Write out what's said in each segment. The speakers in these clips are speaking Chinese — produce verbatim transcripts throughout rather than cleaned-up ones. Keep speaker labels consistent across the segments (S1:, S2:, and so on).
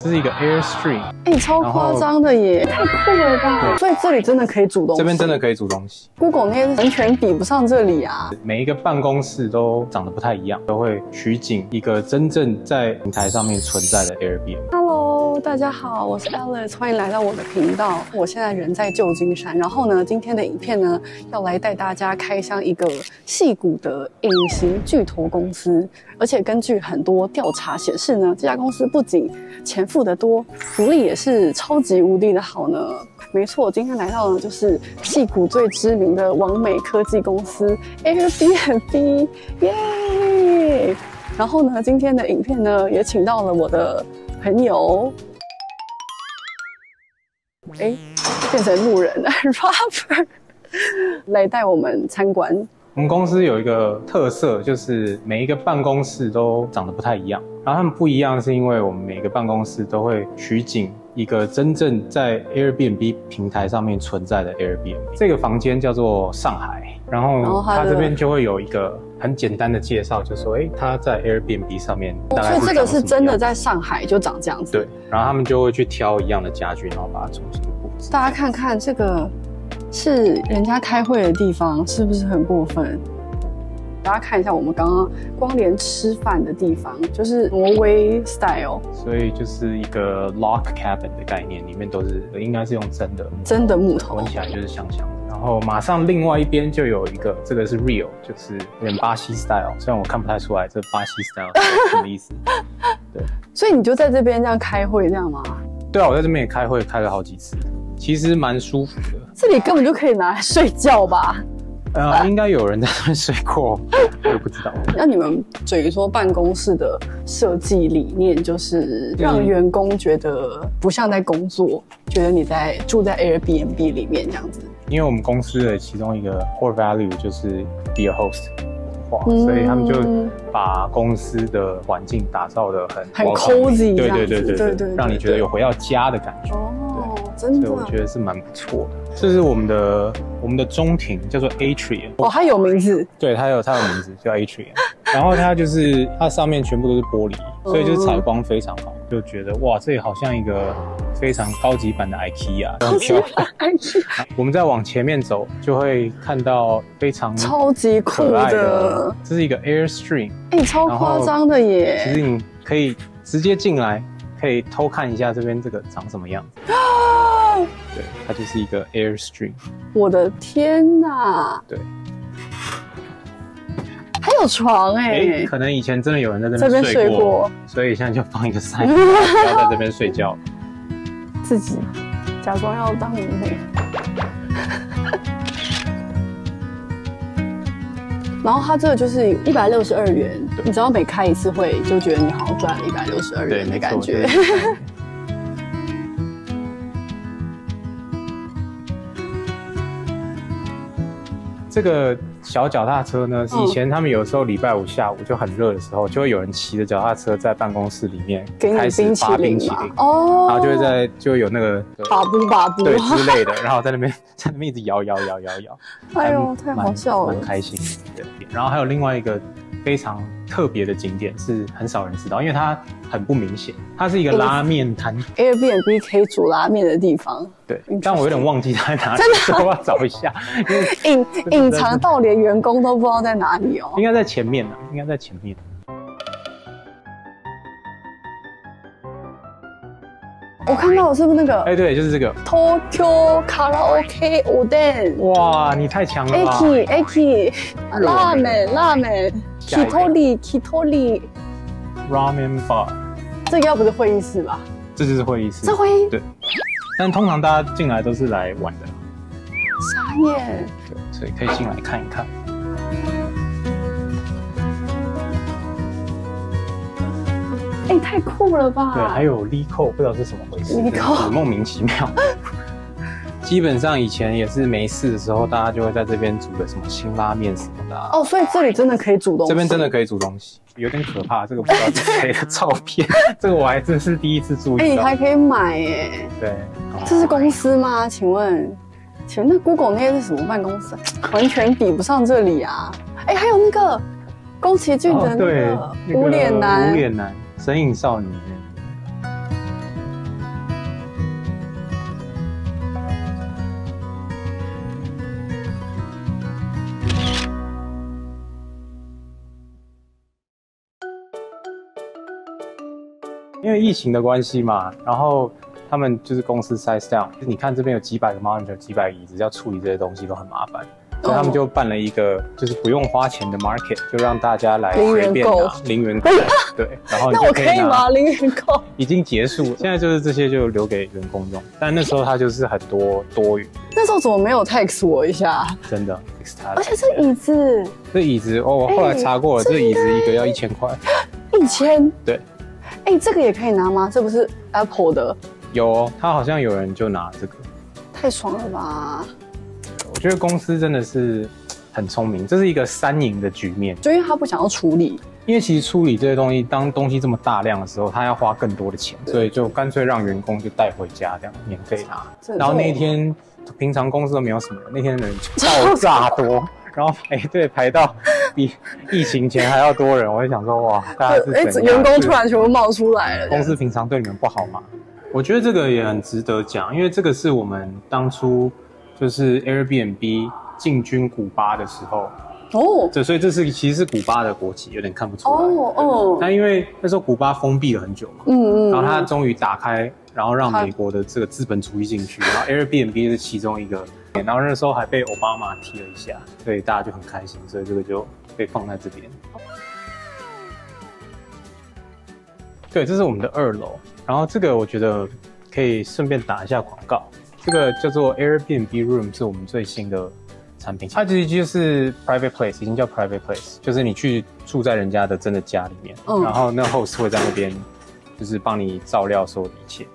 S1: 这是一个 Airstream，
S2: 哎、欸，超夸张的耶，太酷了吧！所以这里真的可以煮东西，
S1: 这边真的可以煮东西。
S2: Google 那些完全比不上这里啊！
S1: 每一个办公室都长得不太一样，都会取景一个真正在平台上面存在的 Airbnb。Hello，
S2: 大家好，我是 Alice， 欢迎来到我的频道。我现在人在旧金山，然后呢，今天的影片呢，要来带大家开箱一个矽谷的隐形巨头公司。而且根据很多调查显示呢，这家公司不仅钱付得多，福利也是超级无敌的好呢。没错，今天来到的就是矽谷最知名的网美科技公司 Airbnb， 耶！然后呢，今天的影片呢也请到了我的朋友，哎，变成路人了 ，Robert 来带我们参观。
S1: 我们公司有一个特色，就是每一个办公室都长得不太一样。然后他们不一样，是因为我们每个办公室都会取景一个真正在 Airbnb 平台上面存在的 Airbnb。这个房间叫做上海，然后它这边就会有一个很简单的介绍，就说，哎，它在 Airbnb 上面大概会长什么样。
S2: 所以这个是真的在上海就长这样子。
S1: 对，然后他们就会去挑一样的家具，然后把它重新布置。
S2: 大家看看这个。是人家开会的地方，是不是很过分？大家看一下，我们刚刚光连吃饭的地方，就是挪威 style，
S1: 所以就是一个 log cabin 的概念，里面都是应该是用真的
S2: 真的木头，
S1: 闻起来就是香香的。然后马上另外一边就有一个，这个是 real， 就是有点巴西 style， 虽然我看不太出来这巴西 style 是什么意思。对，
S2: 所以你就在这边这样开会这样吗？
S1: 对啊，我在这边也开会开了好几次。其实蛮舒服的，
S2: 这里根本就可以拿来睡觉吧？
S1: 呃，应该有人在那边睡过，我也不知道。
S2: 那你们等于说办公室的设计理念就是让员工觉得不像在工作，觉得你在住在 Airbnb 里面这样子。因
S1: 为我们公司的其中一个 core value 就是 be a host。嗯、所以他们就把公司的环境打造的很
S2: 很 cozy，
S1: 对对对对 对, 对，让你觉得有回到家的感觉。
S2: 哦，真的，
S1: 所以我觉得是蛮不错的。这是我们的我们的中庭，叫做 Atrium。
S2: 哦，它有名字？
S1: 对，它有它有名字叫 Atrium。然后它就是它上面全部都是玻璃，所以就是采光非常好，就觉得哇，这里好像一个非常高级版的 IKEA， 很漂亮。我们再往前面走，就会看到非常
S2: 超级酷的，
S1: 这是一一个 Airstream，
S2: 哎、欸，超夸张的耶！
S1: 其实你可以直接进来，可以偷看一下这边这个长什么样子。对，它就是一个 Airstream。我
S2: 的天哪！
S1: 对，
S2: 还有床哎、欸
S1: 欸！可能以前真的有人在这边睡 过, 睡过，所以现在就放一个 sign， 不要在这边睡觉。
S2: 自己假装要当迷妹。然后它这个就是一百六十二元，你只要每开一次会，就觉得你好像赚了一百六十二元的感觉。
S1: 这个小脚踏车呢，以前他们有时候礼拜五下午就很热的时候，就会有人骑着脚踏车在办公室里面开始发冰淇淋哦，然后就会在就有那个
S2: 把布把布
S1: 对之类的，然后在那边在那边一直摇摇摇摇摇，
S2: 哎呦太好笑了，
S1: 蛮开心的。对，然后还有另外一个非常特别的景点是很少人知道，因为它很不明显，它是一个拉面摊
S2: ，Airbnb 可以煮拉面的地方。对，
S1: 但我有点忘记它在哪里，
S2: 真的，
S1: 所以我要找一下。
S2: 隐隐藏到连员工都不知道在哪里哦。
S1: 应该在前面呢，应该在前面。
S2: 我看到的是不是那个？
S1: 哎、欸，对，就是这个
S2: Tokyo Karaoke Oden。哇，
S1: 你太强了吧
S2: ！Aki Aki， 拉面拉面 ，Kitori Kitori
S1: Ramen Bar。
S2: 这个要不是会议室吧？
S1: 这就是会议室。
S2: 这会议
S1: 对，但通常大家进来都是来玩的。
S2: 傻眼。
S1: 对，所以可以进来看一看。
S2: 哎、欸，太酷了吧！
S1: 对，还有 Lico， 不知道是什么回事
S2: ，Lico
S1: 莫名其妙。基本上以前也是没事的时候，大家就会在这边煮个什么辛拉面什么的、啊。
S2: 哦，所以这里真的可以煮东西。
S1: 这边真的可以煮东西，有点可怕。这个不知道是谁的照片，这个我还真是第一次注意到。
S2: 哎、欸，你还可以买耶。
S1: 对，
S2: 这是公司吗？请问，请问那 Google 那些是什么办公室？完全比不上这里啊！哎、欸，还有那个宫崎骏的那个无脸男，
S1: 无脸男。神隐少女因为疫情的关系嘛，然后他们就是公司 size down， 你看这边有几百个 monitor， 几百个椅子，要处理这些东西都很麻烦。所以他们就办了一个就是不用花钱的 market， 就让大家来随便拿零元购，对，然后你就可以拿。那我可以吗？零元购已经结束了，现在就是这些就留给员工用，但那时候它就是很多多余。
S2: 那时候怎么没有 text 我一下？
S1: 真的，
S2: 而且这椅子，
S1: 这椅子哦，我后来查过了，这椅子一个要一千块，
S2: 一千？
S1: 对。
S2: 哎、欸，这个也可以拿吗？这不是 Apple 的？
S1: 有、哦，他好像有人就拿这个，
S2: 太爽了吧！
S1: 我觉得公司真的是很聪明，这是一个三赢的局面。
S2: 就因为他不想要处理，
S1: 因为其实处理这些东西，当东西这么大量的时候，他要花更多的钱，所以就干脆让员工就带回家，这样免费拿。然后那一天，平常公司都没有什么人，那天人爆炸多，然后排队排到比疫情前还要多人。我就想说，哇，大家是怎样？
S2: 哎，员工突然全部冒出来了。
S1: 公司平常对你们不好吗？我觉得这个也很值得讲，因为这个是我们当初就是 Airbnb 进军古巴的时候。哦，对，所以这是其实是古巴的国旗，有点看不出来。哦哦。但因为那时候古巴封闭了很久嘛，嗯嗯，然后它终于打开，然后让美国的这个资本主义进去，然后 Airbnb 是其中一个，然后那时候还被奥巴马踢了一下，所以大家就很开心，所以这个就被放在这边。对，这是我们的二楼，然后这个我觉得可以顺便打一下广告，这个叫做 Airbnb Room， 是我们最新的产品，它其实就是 private place， 已经叫 private place， 就是你去住在人家的真的家里面，嗯、然后那 host 会在那边就是帮你照料所有的一切。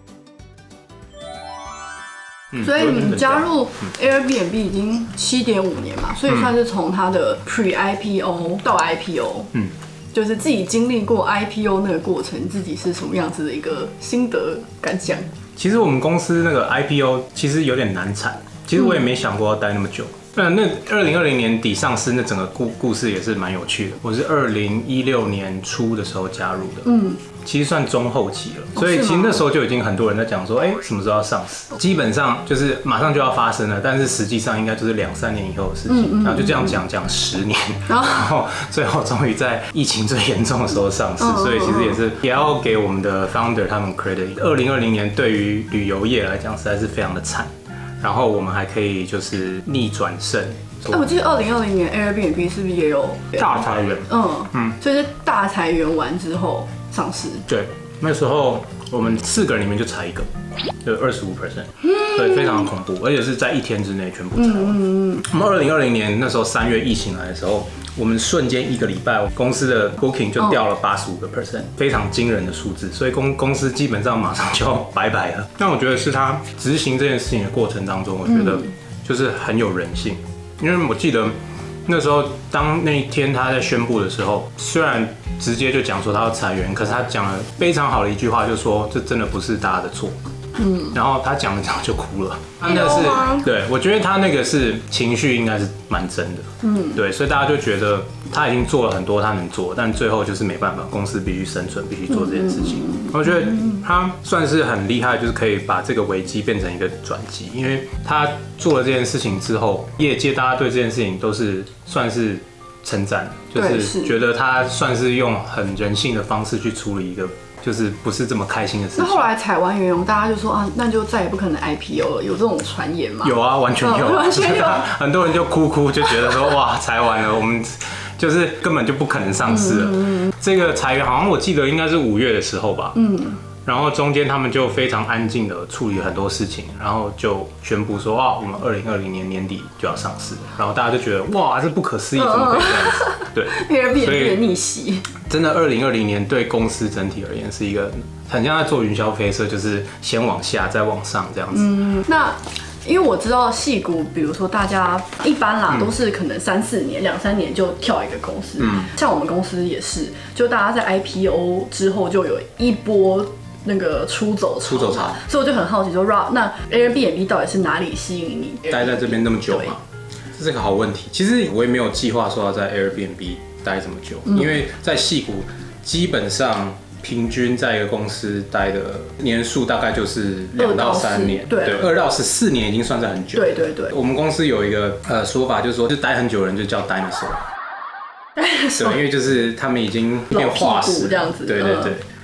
S3: 嗯、所以你加入 Airbnb 已经七点五年嘛，所以算是从它的 pre I P O 到 I P O， 嗯，就是自己经历过 I P O 那个过程，自己是什么样子的一个心得感想？
S1: 其实我们公司那个 I P O 其实有点难产，其实我也没想过要待那么久。那那二零二零年底上市，那整个故故事也是蛮有趣的。我是二零一六年初的时候加入的，嗯，其实算中后期了，所以其实那时候就已经很多人在讲说，哎、欸，什么时候要上市？基本上就是马上就要发生了，但是实际上应该就是两三年以后的事情。嗯嗯、然后就这样讲讲十年，然后最后终于在疫情最严重的时候上市，所以其实也是也要给我们的 founder 他们 credit。二零二零年对于旅游业来讲实在是非常的惨。然后我们还可以就是逆转胜。
S3: 哎，我记得二零二零年 Airbnb 是不是也有
S1: 大裁员？嗯
S3: 嗯，所以是大裁员完之后上市。
S1: 对，那时候我们四个人里面就裁一个，就二十五 percent， 对，非常的恐怖，而且是在一天之内全部裁完。嗯嗯我们二零二零年那时候三月疫情来的时候。我们瞬间一个礼拜，公司的 booking 就掉了八十五个 percent， 非常惊人的数字，所以公公司基本上马上就拜拜了。但我觉得是他执行这件事情的过程当中，我觉得就是很有人性，因为我记得那时候当那一天他在宣布的时候，虽然直接就讲说他要裁员，可是他讲了非常好的一句话，就说这真的不是大家的错。嗯，然后他讲着讲就哭了，他那是对，我觉得他那个是情绪应该是蛮真的，嗯，对，所以大家就觉得他已经做了很多他能做，但最后就是没办法，公司必须生存，必须做这件事情。嗯、我觉得他算是很厉害，就是可以把这个危机变成一个转机，因为他做了这件事情之后，业界大家对这件事情都是算是称赞，就是觉得他算是用很人性的方式去处理一个。就是不是这么开心的事情。
S3: 那后来采完员工，大家就说啊，那就再也不可能 I P O 了，有这种传言吗？
S1: 有啊，完全有，
S3: 完全有。
S1: 很多人就哭哭，就觉得说哇，裁完了，我们就是根本就不可能上市了。嗯、这个裁员好像我记得应该是五月的时候吧。嗯。然后中间他们就非常安静的处理很多事情，然后就宣布说啊，我们二零二零年年底就要上市，然后大家就觉得哇，这不可思议，怎么可以这样子？对，
S3: 所以逆袭。
S1: 真的，二零二零年对公司整体而言是一个很像在坐云霄飞车，就是先往下再往上这样子。
S3: 嗯，那因为我知道矽谷，比如说大家一般啦，都是可能三四年、两三年就跳一个公司。嗯，像我们公司也是，就大家在 I P O 之后就有一波。那个出走
S1: 出走潮，
S3: 所以我就很好奇说 ，Rob， 那 Airbnb 到底是哪里吸引你
S1: 待在这边那么久吗？这是个好问题。其实我也没有计划说要在 Airbnb 待这么久，嗯、因为在矽谷基本上平均在一个公司待的年数大概就是两到三年，
S3: 对，
S1: 二到十四年已经算是很久。
S3: 对对对。
S1: 我们公司有一个呃说法，就是说，就待很久的人就叫 dinosaur。对，因为就是他们已经变化石
S3: 这样子。
S1: 对对对。嗯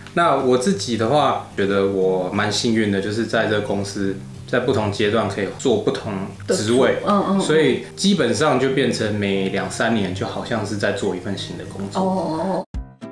S1: 那我自己的话，觉得我蛮幸运的，就是在这个公司，在不同阶段可以做不同职位，嗯嗯，所以基本上就变成每两三年就好像是在做一份新的工作。哦。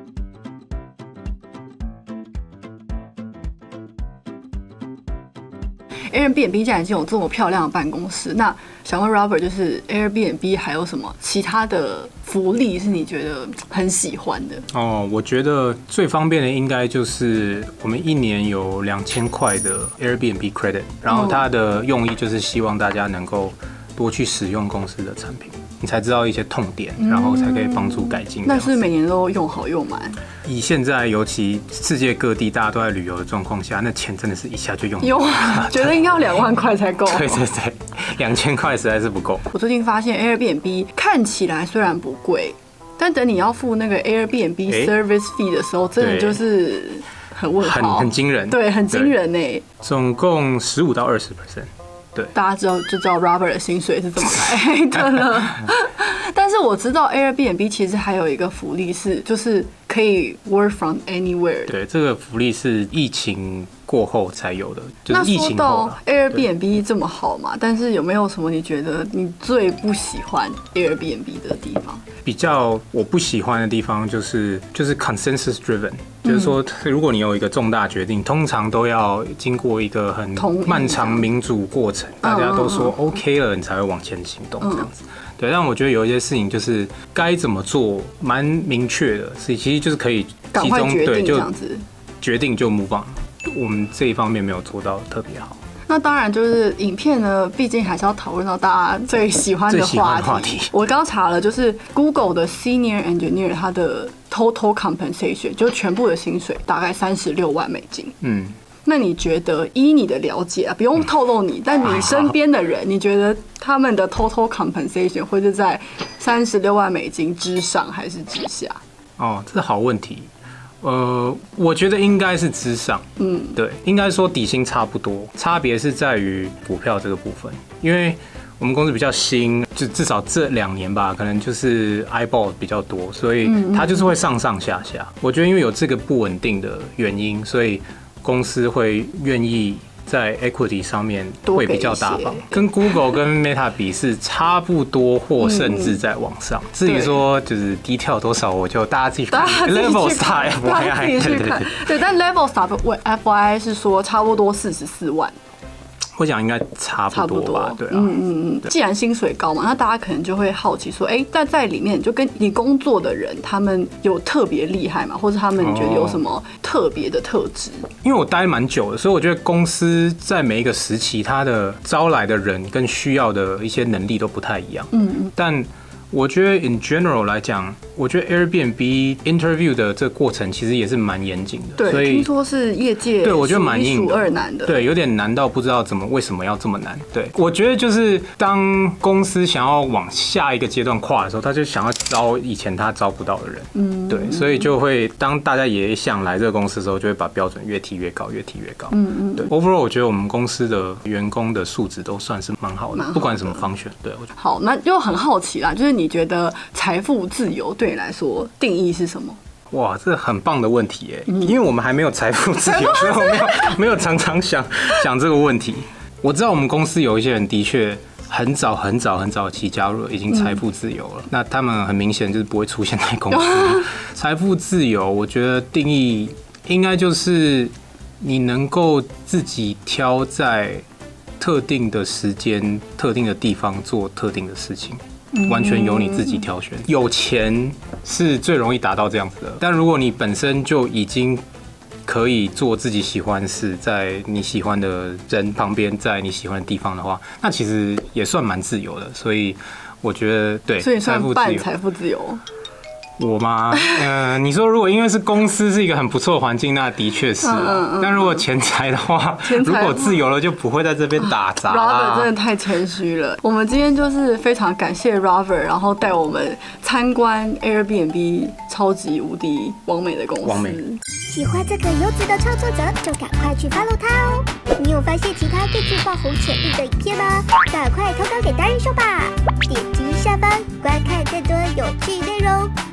S3: Airbnb 既然已经有这么漂亮的办公室，那想问 Robert， 就是 Airbnb 还有什么其他的福利是你觉得很喜欢的？
S1: 哦，我觉得最方便的应该就是我们一年有两千块的 Airbnb credit， 然后它的用意就是希望大家能够多去使用公司的产品，你才知道一些痛点，然后才可以帮助改进。
S3: 那是每年都用好用满。
S1: 以现在尤其世界各地大家都在旅游的状况下，那钱真的是一下就用
S3: 用完，觉得应该要两万块才够。
S1: 对对对，两千块实在是不够。
S3: 我最近发现 Airbnb 看起来虽然不贵，但等你要付那个 Airbnb service fee 的时候，真的就是很问号，
S1: 很很惊人，
S3: 对，很惊人哎。
S1: 总共十五到二十 percent。对，
S3: 大家知道就知道 Robert 的薪水是怎么来的了。但是我知道 Airbnb 其实还有一个福利是，就是可以 work from anywhere。
S1: 对，这个福利是疫情过后才有的，就是疫情后。那说到
S3: Airbnb 这么好嘛，但是有没有什么你觉得你最不喜欢 Airbnb 的地方？
S1: 比较我不喜欢的地方就是就是 consensus driven，、嗯、就是说如果你有一个重大决定，通常都要经过一个很漫长民主过程，大家都说 OK 了，你才会往前行动这样子。嗯对，但我觉得有一些事情就是该怎么做，蛮明确的，是其实就是可以
S3: 集中对就
S1: 决定就 move on。我们这一方面没有做到特别好。
S3: 那当然就是影片呢，毕竟还是要讨论到大家最喜欢的话题。话题我刚查了，就是 Google 的 Senior Engineer 他的 Total Compensation 就全部的薪水大概三十六万美金。嗯。那你觉得，依你的了解啊，不用透露你，但你身边的人，你觉得他们的 total compensation 会是在三十六万美金之上还是之下？
S1: 哦，这是好问题。呃，我觉得应该是之上。嗯，对，应该说底薪差不多，差别是在于股票这个部分，因为我们公司比较新，就至少这两年吧，可能就是 eyeball 比较多，所以它就是会上上下下。我觉得因为有这个不稳定的原因，所以公司会愿意在 equity 上面会比较大方，跟 Google 跟 Meta 比是差不多，或甚至在往上。嗯、至于说就是低跳多少，我就大家自己看。Level Star F Y I
S3: 对对对，对，但 Level Star F Y I 是说差不多四十四万。
S1: 我想应该差不多吧，对啊，嗯
S3: 嗯嗯。既然薪水高嘛，那大家可能就会好奇说，哎、欸，但在里面就跟你工作的人，他们有特别厉害吗？或者他们觉得有什么特别的特质？
S1: 因为我待蛮久的，所以我觉得公司在每一个时期，它的招来的人跟需要的一些能力都不太一样。嗯嗯，但我觉得 in general 来讲，我觉得 Airbnb interview 的这个过程其实也是蛮严谨的。
S3: 对，所以听说是业界
S1: 对我觉得蛮硬的，
S3: 数二难的。
S1: 对，有点难到不知道怎么为什么要这么难。对，我觉得就是当公司想要往下一个阶段跨的时候，他就想要招以前他招不到的人。嗯，对，所以就会当大家也想来这个公司的时候，就会把标准越提越高，越提越高。嗯嗯，对。Overall， 我觉得我们公司的员工的素质都算是蛮好的，不管什么方选。对，我觉得
S3: 好，那就很好奇啦，就是你觉得财富自由对你来说定义是什么？
S1: 哇，这很棒的问题耶！嗯、因为我们还没有财富自由，所以我没有没有常常想想这个问题。我知道我们公司有一些人的确很早很早很早期加入了，已经财富自由了。嗯、那他们很明显就是不会出现在公司。财富自由，我觉得定义应该就是你能够自己挑在特定的时间、特定的地方做特定的事情。完全由你自己挑选，有钱是最容易达到这样子的。但如果你本身就已经可以做自己喜欢的事，在你喜欢的人旁边，在你喜欢的地方的话，那其实也算蛮自由的。所以我觉得，对，
S3: 所以算半财富自由。
S1: 我吗？嗯、呃，你说如果因为是公司是一个很不错的环境，那的确是、啊。嗯嗯嗯、但如果钱财的话，如果自由了就不会在这边打杂啦。
S3: Robert 真的太谦虚了。我们今天就是非常感谢 Robert， 然后带我们参观 Airbnb 超级无敌完美的公司。
S4: 喜欢这个优质的创作者，就赶快去 follow 他哦。你有发现其他更具爆红潜力的影片吗？赶快投稿给达人秀吧！点击下方观看更多有趣内容。